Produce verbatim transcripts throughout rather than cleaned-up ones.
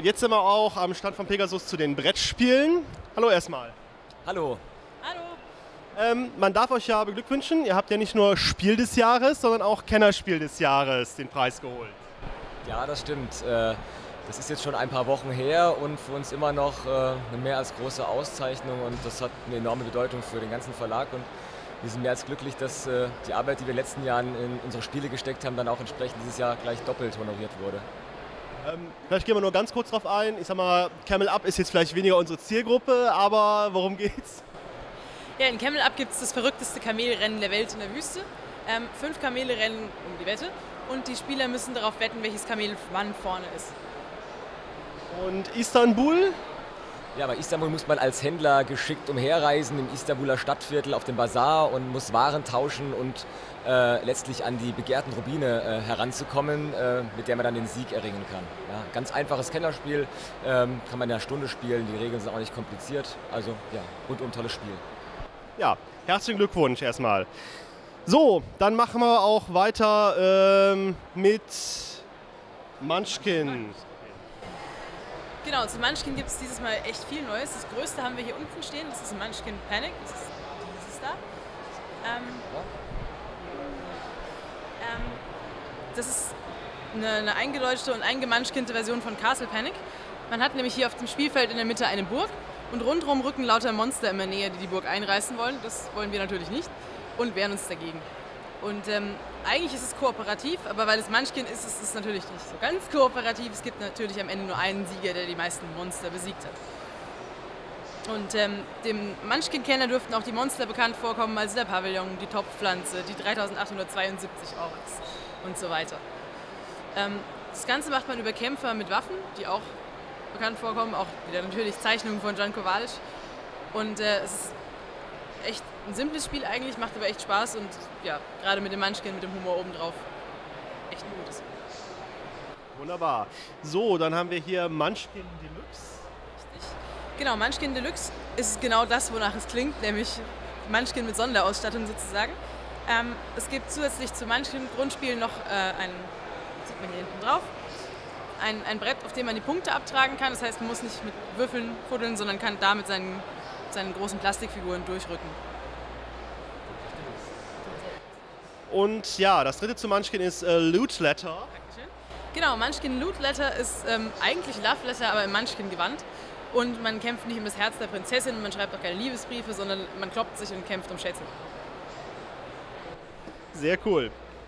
jetzt sind wir auch am Stand von Pegasus zu den Brettspielen. Hallo erstmal. Hallo. Hallo. Ähm, man darf euch ja beglückwünschen, ihr habt ja nicht nur Spiel des Jahres, sondern auch Kennerspiel des Jahres den Preis geholt. Ja, das stimmt. Äh, Das ist jetzt schon ein paar Wochen her und für uns immer noch äh, eine mehr als große Auszeichnung und das hat eine enorme Bedeutung für den ganzen Verlag und wir sind mehr als glücklich, dass äh, die Arbeit, die wir in den letzten Jahren in unsere Spiele gesteckt haben, dann auch entsprechend dieses Jahr gleich doppelt honoriert wurde. Ähm, vielleicht gehen wir nur ganz kurz drauf ein. Ich sag mal, Camel Up ist jetzt vielleicht weniger unsere Zielgruppe, aber worum geht's? Ja, in Camel Up gibt es das verrückteste Kamelrennen der Welt in der Wüste. Ähm, fünf Kamele rennen um die Wette und die Spieler müssen darauf wetten, welches Kamel wann vorne ist. Und Istanbul? Ja, bei Istanbul muss man als Händler geschickt umherreisen im Istanbuler Stadtviertel auf dem Bazar und muss Waren tauschen und äh, letztlich an die begehrten Rubine äh, heranzukommen, äh, mit der man dann den Sieg erringen kann. Ja, ganz einfaches Kennerspiel, ähm, kann man in einer Stunde spielen, die Regeln sind auch nicht kompliziert, also ja, rundum tolles Spiel. Ja, herzlichen Glückwunsch erstmal. So, dann machen wir auch weiter ähm, mit Munchkin. Genau, zu Munchkin gibt es dieses Mal echt viel Neues. Das größte haben wir hier unten stehen, das ist ein Munchkin Panic, das ist dieses da. Ähm, ähm, das ist eine, eine eingedeutschete und eingemunchkinte Version von Castle Panic. Man hat nämlich hier auf dem Spielfeld in der Mitte eine Burg und rundherum rücken lauter Monster immer näher, die die Burg einreißen wollen. Das wollen wir natürlich nicht und wehren uns dagegen. Und ähm, eigentlich ist es kooperativ, aber weil es Munchkin ist, ist es natürlich nicht so ganz kooperativ. Es gibt natürlich am Ende nur einen Sieger, der die meisten Monster besiegt hat. Und ähm, dem Munchkin-Kenner dürften auch die Monster bekannt vorkommen, also der Pavillon, die Topfpflanze, die dreitausendachthundertzweiundsiebzig Orks und so weiter. Ähm, das Ganze macht man über Kämpfer mit Waffen, die auch bekannt vorkommen, auch wieder natürlich Zeichnungen von Jan Kowalic. Und äh, es ist echt ein simples Spiel eigentlich, macht aber echt Spaß und ja, gerade mit dem Munchkin, mit dem Humor obendrauf, echt ein gutes. Wunderbar. So, dann haben wir hier Munchkin Deluxe. Richtig. Genau, Munchkin Deluxe ist genau das, wonach es klingt, nämlich Munchkin mit Sonderausstattung sozusagen. Ähm, es gibt zusätzlich zu Munchkin Grundspielen noch äh, ein, sieht man hier hinten drauf, ein, ein Brett, auf dem man die Punkte abtragen kann. Das heißt, man muss nicht mit Würfeln fuddeln, sondern kann da mit seinen seinen großen Plastikfiguren durchrücken. Und ja, das dritte zu Munchkin ist äh, Loot Letter. Dankeschön. Genau, Munchkin Loot Letter ist ähm, eigentlich Love Letter, aber im Munchkin Gewand. Und man kämpft nicht um das Herz der Prinzessin, man schreibt auch keine Liebesbriefe, sondern man kloppt sich und kämpft um Schätze. Sehr cool.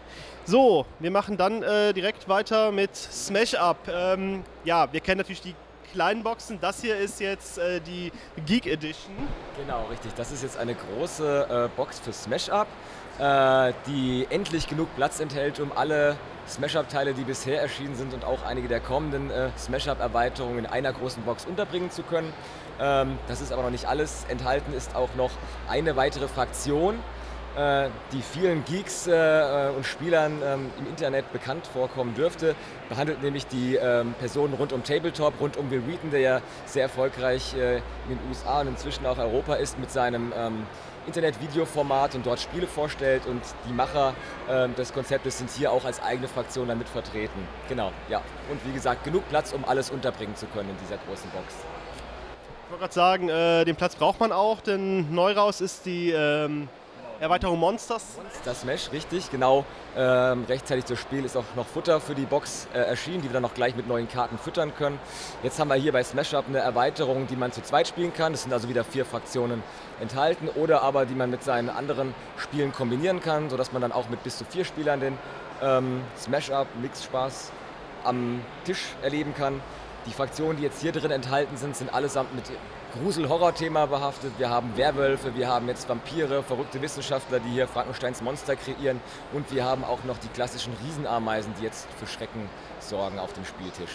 So, wir machen dann äh, direkt weiter mit Smash Up. Ähm, ja, wir kennen natürlich die kleinen Boxen. Das hier ist jetzt äh, die Geek Edition. Genau, richtig. Das ist jetzt eine große äh, Box für Smash Up, äh, die endlich genug Platz enthält, um alle Smash Up-Teile, die bisher erschienen sind und auch einige der kommenden äh, Smash Up-Erweiterungen in einer großen Box unterbringen zu können. Ähm, das ist aber noch nicht alles. Enthalten ist auch noch eine weitere Fraktion, die vielen Geeks äh, und Spielern ähm, im Internet bekannt vorkommen dürfte, behandelt nämlich die ähm, Personen rund um Tabletop, rund um Will Wheaton, der ja sehr erfolgreich äh, in den U S A und inzwischen auch Europa ist mit seinem ähm, Internet-Videoformat und dort Spiele vorstellt und die Macher äh, des Konzeptes sind hier auch als eigene Fraktion damit vertreten. Genau, ja. Und wie gesagt, genug Platz, um alles unterbringen zu können in dieser großen Box. Ich wollte gerade sagen, äh, den Platz braucht man auch, denn neu raus ist die ähm Erweiterung Monsters. Monster Smash, richtig, genau. Ähm, rechtzeitig zu Spiel ist auch noch Futter für die Box äh, erschienen, die wir dann noch gleich mit neuen Karten füttern können. Jetzt haben wir hier bei Smash Up eine Erweiterung, die man zu zweit spielen kann. Es sind also wieder vier Fraktionen enthalten oder aber die man mit seinen anderen Spielen kombinieren kann, sodass man dann auch mit bis zu vier Spielern den ähm, Smash Up Mix-Spaß am Tisch erleben kann. Die Fraktionen, die jetzt hier drin enthalten sind, sind allesamt mit Grusel-Horror-Thema behaftet. Wir haben Werwölfe, wir haben jetzt Vampire, verrückte Wissenschaftler, die hier Frankensteins Monster kreieren und wir haben auch noch die klassischen Riesenameisen, die jetzt für Schrecken sorgen auf dem Spieltisch.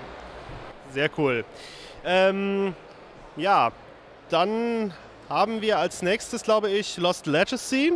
Sehr cool. Ähm, ja, dann haben wir als nächstes, glaube ich, Lost Legacy.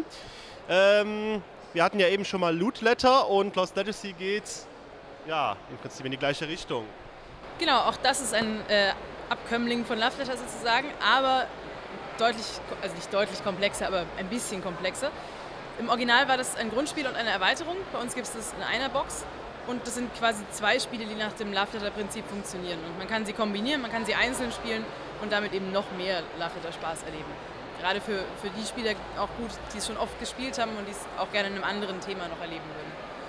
Ähm, wir hatten ja eben schon mal Loot Letter und Lost Legacy geht ja im Prinzip in die gleiche Richtung. Genau, auch das ist ein äh, Abkömmling von Love Letter sozusagen, aber deutlich, also nicht deutlich komplexer, aber ein bisschen komplexer. Im Original war das ein Grundspiel und eine Erweiterung. Bei uns gibt es das in einer Box. Und das sind quasi zwei Spiele, die nach dem Love-Letter-Prinzip funktionieren. Und man kann sie kombinieren, man kann sie einzeln spielen und damit eben noch mehr Love-Letter-Spaß erleben. Gerade für, für die Spieler auch gut, die es schon oft gespielt haben und die es auch gerne in einem anderen Thema noch erleben würden.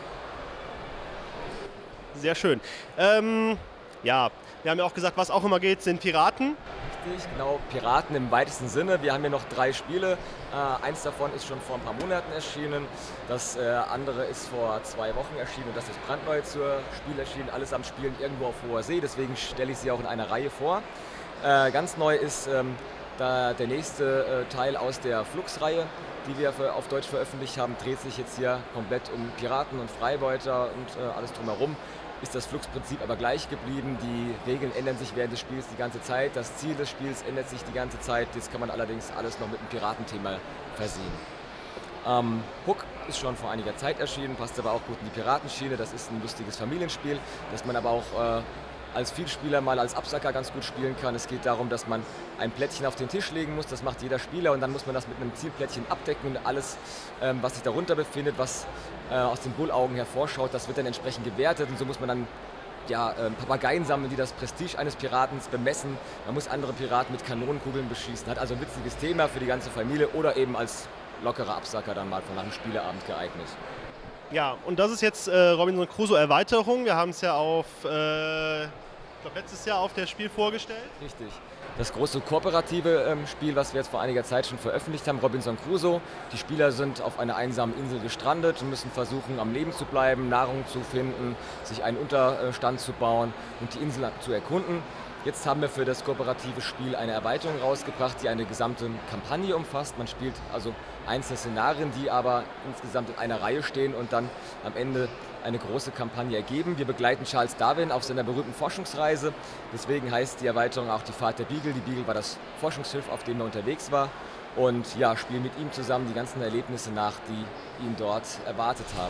Sehr schön. Ähm, ja, wir haben ja auch gesagt, was auch immer geht, sind Piraten. Richtig, genau, Piraten im weitesten Sinne. Wir haben hier noch drei Spiele. Äh, eins davon ist schon vor ein paar Monaten erschienen. Das äh, andere ist vor zwei Wochen erschienen und das ist brandneu zur Spiel erschienen. Alles am Spielen irgendwo auf hoher See, deswegen stelle ich sie auch in einer Reihe vor. Äh, ganz neu ist ähm, da der nächste äh, Teil aus der Flux-Reihe, die wir für, auf Deutsch veröffentlicht haben, dreht sich jetzt hier komplett um Piraten und Freibeuter und äh, alles drumherum. Ist das Flux-Prinzip aber gleich geblieben. Die Regeln ändern sich während des Spiels die ganze Zeit. Das Ziel des Spiels ändert sich die ganze Zeit. Das kann man allerdings alles noch mit einem Piratenthema versehen. Ähm, Hook ist schon vor einiger Zeit erschienen, passt aber auch gut in die Piratenschiene. Das ist ein lustiges Familienspiel, das man aber auch äh, als Vielspieler mal als Absacker ganz gut spielen kann. Es geht darum, dass man ein Plättchen auf den Tisch legen muss, das macht jeder Spieler und dann muss man das mit einem Zielplättchen abdecken und alles, ähm, was sich darunter befindet, was äh, aus den Bullaugen hervorschaut, das wird dann entsprechend gewertet und so muss man dann ja, äh, Papageien sammeln, die das Prestige eines Piratens bemessen. Man muss andere Piraten mit Kanonenkugeln beschießen, hat also ein witziges Thema für die ganze Familie oder eben als lockerer Absacker dann mal von einem Spieleabend geeignet. Ja, und das ist jetzt äh, Robinson Crusoe Erweiterung. Wir haben es ja auf, äh, ich glaube letztes Jahr auf der Spiel vorgestellt. Richtig. Das große kooperative ähm, Spiel, was wir jetzt vor einiger Zeit schon veröffentlicht haben, Robinson Crusoe. Die Spieler sind auf einer einsamen Insel gestrandet und müssen versuchen, am Leben zu bleiben, Nahrung zu finden, sich einen Unterstand zu bauen und die Insel zu erkunden. Jetzt haben wir für das kooperative Spiel eine Erweiterung rausgebracht, die eine gesamte Kampagne umfasst. Man spielt also einzelne Szenarien, die aber insgesamt in einer Reihe stehen und dann am Ende eine große Kampagne ergeben. Wir begleiten Charles Darwin auf seiner berühmten Forschungsreise. Deswegen heißt die Erweiterung auch die Fahrt der Beagle. Die Beagle war das Forschungsschiff, auf dem er unterwegs war. Und ja, spielen mit ihm zusammen die ganzen Erlebnisse nach, die ihn dort erwartet haben.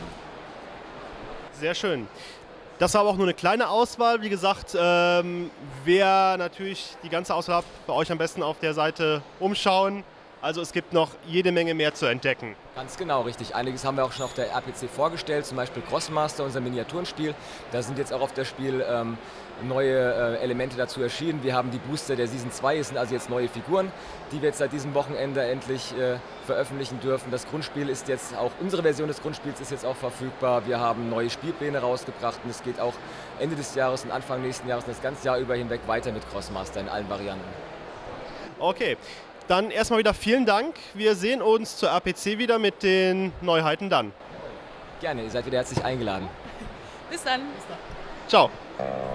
Sehr schön. Das war aber auch nur eine kleine Auswahl. Wie gesagt, ähm, wer natürlich die ganze Auswahl hat, bei euch am besten auf der Seite umschauen. Also es gibt noch jede Menge mehr zu entdecken. Ganz genau, richtig. Einiges haben wir auch schon auf der R P C vorgestellt, zum Beispiel Crossmaster, unser Miniaturenspiel. Da sind jetzt auch auf der Spiel ähm, neue äh, Elemente dazu erschienen. Wir haben die Booster der Season zwei, es sind also jetzt neue Figuren, die wir jetzt seit diesem Wochenende endlich äh, veröffentlichen dürfen. Das Grundspiel ist jetzt auch, unsere Version des Grundspiels ist jetzt auch verfügbar. Wir haben neue Spielpläne rausgebracht und es geht auch Ende des Jahres und Anfang nächsten Jahres und das ganze Jahr über hinweg weiter mit Crossmaster in allen Varianten. Okay. Dann erstmal wieder vielen Dank. Wir sehen uns zur R P C wieder mit den Neuheiten dann. Gerne, ihr seid wieder herzlich eingeladen. Bis dann. Ciao.